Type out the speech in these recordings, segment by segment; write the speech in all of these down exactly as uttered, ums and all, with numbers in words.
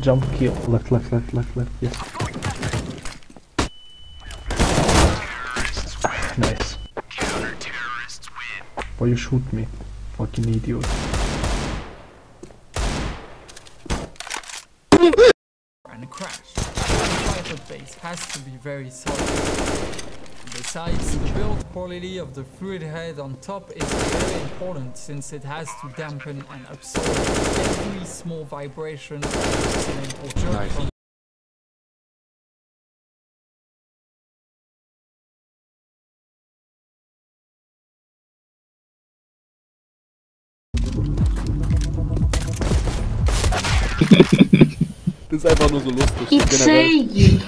jump kill. Left, left, left, left, left, yes. Nice. Why you shoot me? Fucking idiot. And a crash. The private base has to be very solid. Besides, the build quality of the fluid head on top is very important since it has to dampen and absorb every small vibration or jerk Nice. from Das ist einfach nur so lustig. It's Generell. saying.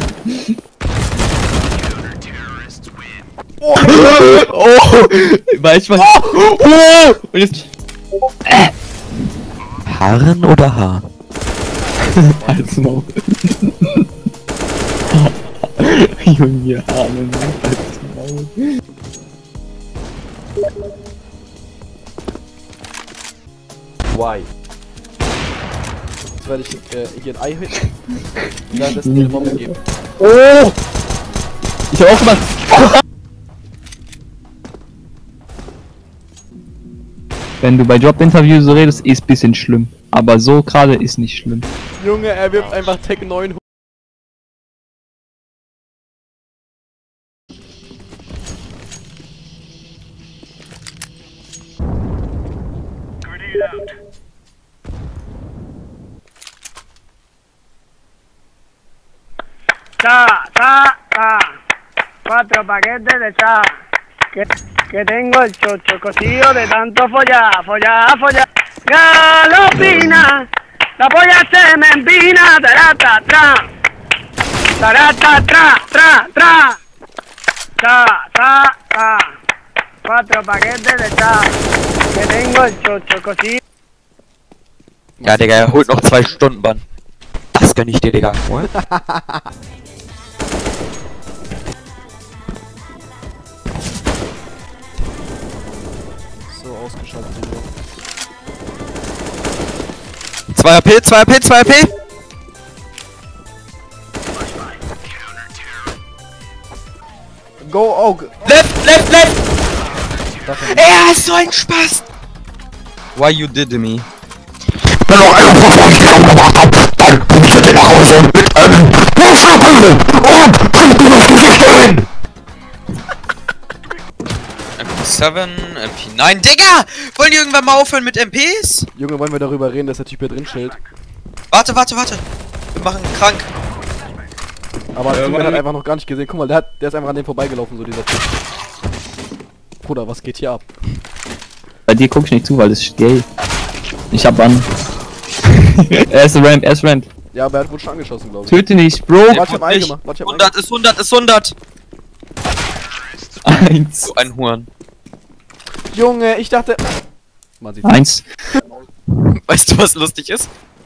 Oh! Oh! Weißt du was? Oh! Oh! Und jetzt. Äh. Haaren oder Haar? Als Maul. Junge, Haaren, als Maul. Why? Jetzt werde ich äh, hier ein Ei hitten. Und dann das eine Bombe geben. Oh! Ich hab auch gemacht. Wenn du bei Jobinterview so redest, ist bisschen schlimm. Aber so gerade ist nicht schlimm. Junge, er wirft einfach Tech neun. Cha, cha, cha. Cuatro paquetes de cha. Que, que tengo el chocho cocido de tanto follar, follar, follar. Galopina, la polla se me empina. Tarata, tra. Tarata, tra, tra, tra. Cha, cha, cha. Cuatro paquetes de cha. Que tengo el chocho cocido. Ja, Digga, er holt noch zwei Stunden Bann. Das gönn ich dir, Digga. So ausgeschaltet, Digga. zwei A P, zwei A P, zwei A P! Go, oh! Left, left, left! Er ist so ein Spaß! Why you did me? Wenn noch einer von euch Fehler gemacht hat, dann kommst du dir nach Hause mit einem Monsterkugel und kannst du das Gesicht stellen! M P sieben, M P neun, Digga! Wollen die irgendwann mal aufhören mit M Ps? Junge, wollen wir darüber reden, dass der Typ hier drin chillt? Warte, warte, warte! Wir machen krank. Aber der Typ hat einfach noch gar nicht gesehen. Guck mal, der, hat, der ist einfach an dem vorbeigelaufen, so dieser Typ. Bruder, was geht hier ab? Bei dir guck ich nicht zu, weil das ist gay. Ich hab an. Er ist ramp, er ist ramp. Ja, aber er wurde schon angeschossen, glaube ich. Töte nicht, Bro! Warte, ich hab Ei gemacht. Warte, ich hab Ei hundert ist hundert ist hundert! Eins. So ein Huren. gemacht. Junge, ich dachte... Man sieht's. Eins. Weißt du, was lustig ist?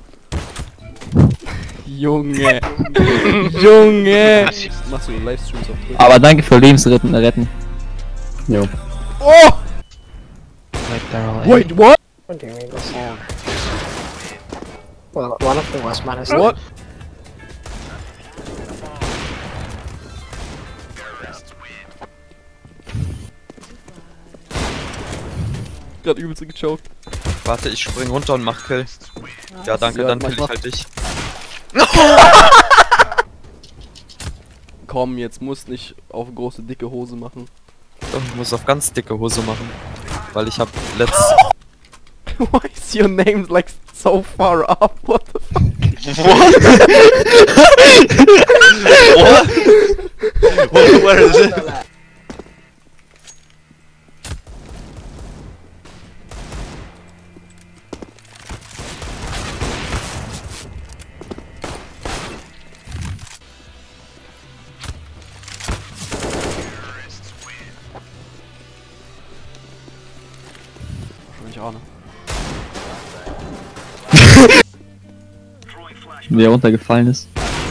Junge. Junge. Machst du Livestreams auf Twitch? Aber danke für Lebensretten retten. Jo. Oh! Wait, what? What do you mean the sound? Well, one of them was minus. What? Grad übelst gechoked. Warte, ich spring runter und mach Kill. Ja, danke, Ja, dann mach, kill ich mach. halt dich. Komm, jetzt musst nicht auf große dicke Hose machen. Doch, ich muss auf ganz dicke Hose machen. Weil ich hab letzt... Why is your name like so far up? What the fuck? What? What? What? Where is it? Wahrscheinlich auch, ne? Wie er runtergefallen ist.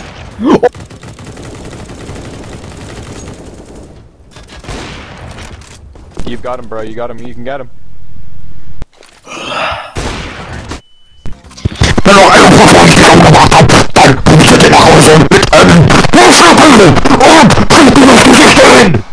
You've got him, bro. You got him. You can get him. Wenn noch einer von euch Fehler gemacht hat, Scheiße und trink mir das Gesicht ein!